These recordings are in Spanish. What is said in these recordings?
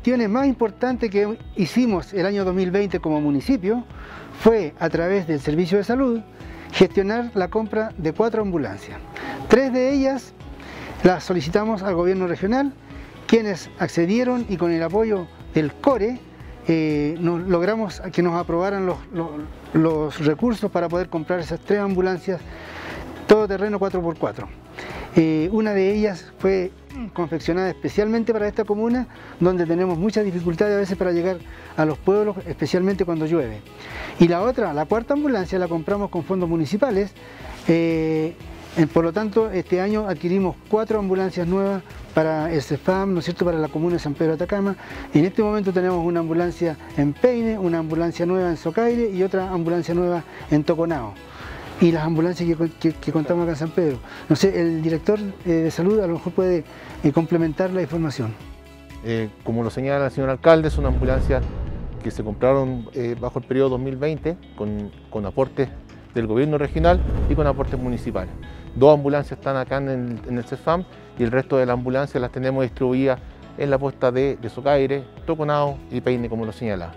gestiones más importantes que hicimos el año 2020 como municipio fue, a través del Servicio de Salud, gestionar la compra de 4 ambulancias. 3 de ellas las solicitamos al gobierno regional, quienes accedieron, y con el apoyo del CORE logramos que nos aprobaran los recursos para poder comprar esas 3 ambulancias todoterreno 4x4. Una de ellas fue confeccionada especialmente para esta comuna, donde tenemos muchas dificultades a veces para llegar a los pueblos, especialmente cuando llueve. Y la otra, la 4ª ambulancia, la compramos con fondos municipales. Por lo tanto, este año adquirimos 4 ambulancias nuevas para el CEFAM, ¿no es cierto?, para la comuna de San Pedro de Atacama. En este momento tenemos una ambulancia en Peine, una ambulancia nueva en Socaire y otra ambulancia nueva en Toconao. Y las ambulancias que contamos acá en San Pedro. No sé, el director de salud a lo mejor puede complementar la información. Como lo señala el señor alcalde, son ambulancias que se compraron bajo el periodo 2020 con aportes del gobierno regional y con aportes municipales. 2 ambulancias están acá en el CEFAM y el resto de las ambulancias las tenemos distribuidas en la posta de Socaire, Toconao y Peine, como lo señalaba.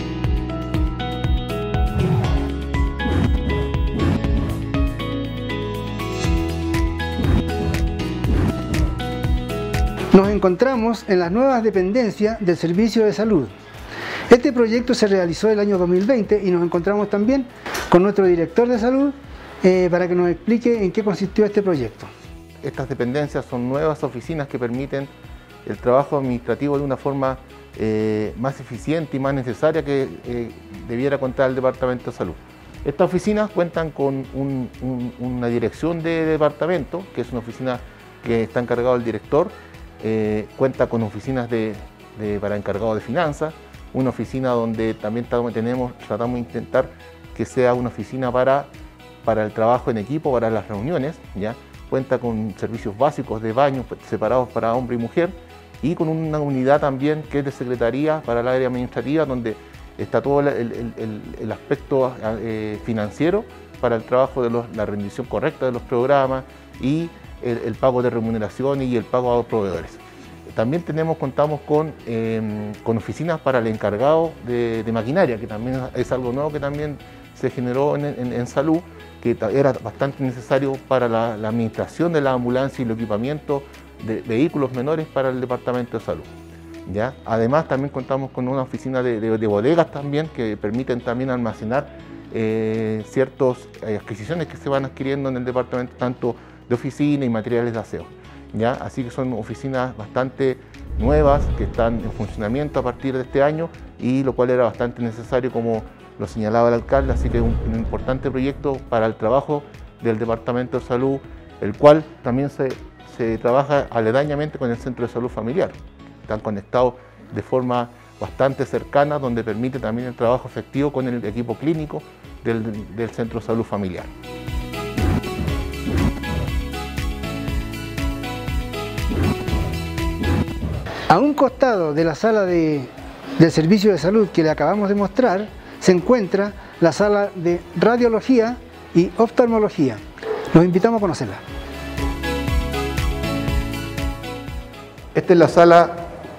Nos encontramos en las nuevas dependencias del Servicio de Salud. Este proyecto se realizó el año 2020 y nos encontramos también con nuestro director de salud para que nos explique en qué consistió este proyecto. Estas dependencias son nuevas oficinas que permiten el trabajo administrativo de una forma más eficiente y más necesaria que debiera contar el Departamento de Salud. Estas oficinas cuentan con una dirección de departamento, que es una oficina que está encargado del director. Cuenta con oficinas para encargados de finanzas, una oficina donde también tratamos de intentar que sea una oficina para el trabajo en equipo, para las reuniones, ¿ya? Cuenta con servicios básicos de baños separados para hombre y mujer y con una unidad también que es de secretaría para el área administrativa, donde está todo el aspecto financiero para el trabajo de la rendición correcta de los programas y el pago de remuneración y el pago a los proveedores. También contamos con oficinas para el encargado de maquinaria, que también es algo nuevo que también se generó en salud, que era bastante necesario para la administración de la ambulancia y el equipamiento de vehículos menores para el Departamento de Salud. ¿Ya? Además, también contamos con una oficina de bodegas también, que permiten también almacenar ciertas adquisiciones que se van adquiriendo en el departamento, tanto de oficina y materiales de aseo. ¿Ya? Así que son oficinas bastante nuevas que están en funcionamiento a partir de este año, y lo cual era bastante necesario, como lo señalaba el alcalde. Así que es un importante proyecto para el trabajo del Departamento de Salud, el cual también se trabaja aledañamente con el Centro de Salud Familiar. Están conectados de forma bastante cercana, donde permite también el trabajo efectivo con el equipo clínico del Centro de Salud Familiar. A un costado de la sala del Servicio de Salud que le acabamos de mostrar, se encuentra la sala de radiología y oftalmología. Los invitamos a conocerla. Esta es la sala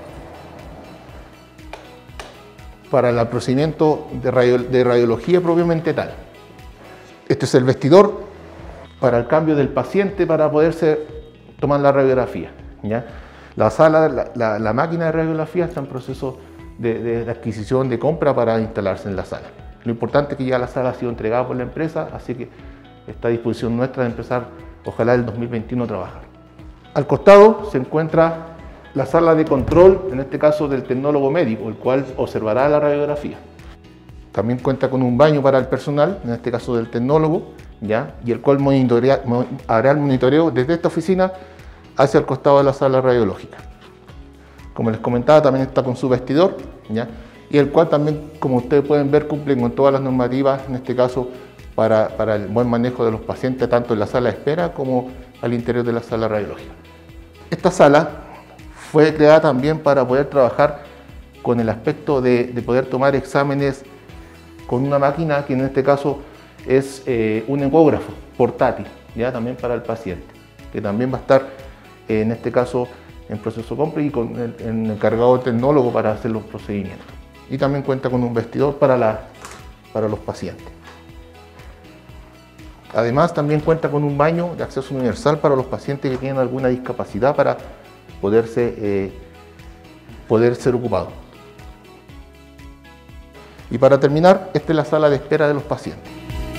para el procedimiento de radiología propiamente tal. Este es el vestidor para el cambio del paciente para poderse tomar la radiografía, ¿ya? La máquina de radiografía está en proceso de adquisición, de compra para instalarse en la sala. Lo importante es que ya la sala ha sido entregada por la empresa, así que está a disposición nuestra de empezar, ojalá el 2021, a trabajar. Al costado se encuentra la sala de control, en este caso del tecnólogo médico, el cual observará la radiografía. También cuenta con un baño para el personal, en este caso del tecnólogo, ¿ya? Y el cual hará el monitoreo desde esta oficina hacia el costado de la sala radiológica. Como les comentaba, también está con su vestidor, ¿ya? Y el cual también, como ustedes pueden ver, cumple con todas las normativas, en este caso para el buen manejo de los pacientes, tanto en la sala de espera como al interior de la sala radiológica. Esta sala fue creada también para poder trabajar con el aspecto de poder tomar exámenes con una máquina que en este caso es un ecógrafo portátil, ya también para el paciente, que también va a estar en este caso en proceso de compra y con el encargado tecnólogo para hacer los procedimientos. Y también cuenta con un vestidor para los pacientes. Además, también cuenta con un baño de acceso universal para los pacientes que tienen alguna discapacidad para poder ser ocupado. Y para terminar, esta es la sala de espera de los pacientes.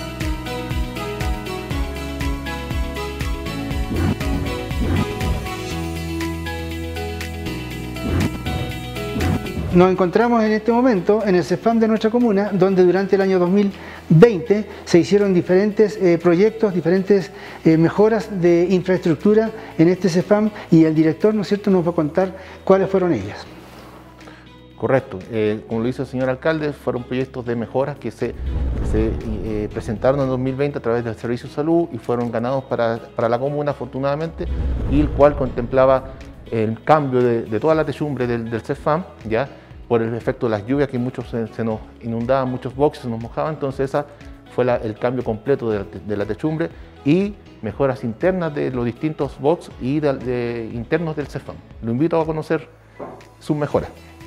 Nos encontramos en este momento en el CEFAM de nuestra comuna, donde durante el año 2020 se hicieron diferentes proyectos, diferentes mejoras de infraestructura en este CEFAM, y el director, ¿no es cierto?, nos va a contar cuáles fueron ellas. Correcto, como lo dice el señor alcalde, fueron proyectos de mejoras que se presentaron en 2020 a través del Servicio de Salud y fueron ganados para la comuna, afortunadamente, y el cual contemplaba el cambio de toda la techumbre del CEFAM, ya por el efecto de las lluvias, que muchos se nos inundaban, muchos boxes se nos mojaban. Entonces esa fue el cambio completo de la techumbre y mejoras internas de los distintos boxes y internos del CEFAM. Lo invito a conocer sus mejoras.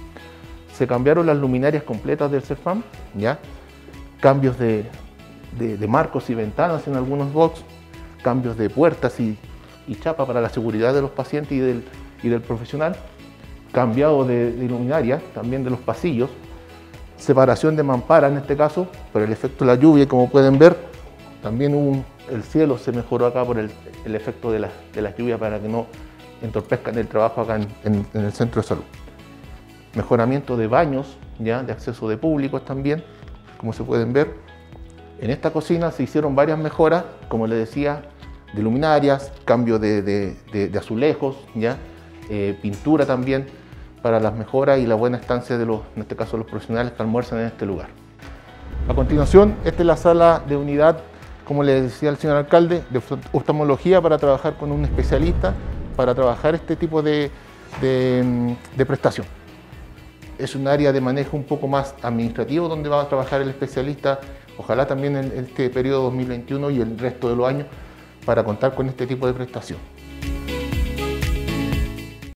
Se cambiaron las luminarias completas del CEFAM, ¿ya? Cambios de marcos y ventanas en algunos boxes, cambios de puertas y chapa para la seguridad de los pacientes y del profesional, cambiado de luminaria también de los pasillos, separación de mampara en este caso por el efecto de la lluvia, como pueden ver. También el cielo se mejoró acá por el efecto de las lluvias para que no entorpezcan el trabajo acá en el centro de salud. Mejoramiento de baños, ya de acceso de públicos también, como se pueden ver. En esta cocina se hicieron varias mejoras, como les decía, de luminarias, cambio de azulejos, ya, pintura también para las mejoras y la buena estancia en este caso los profesionales que almuerzan en este lugar. A continuación, esta es la sala de unidad, como les decía el señor alcalde, de oftalmología, para trabajar con un especialista, para trabajar este tipo de prestación. Es un área de manejo un poco más administrativo donde va a trabajar el especialista, ojalá también en este periodo 2021 y el resto de los años, para contar con este tipo de prestación.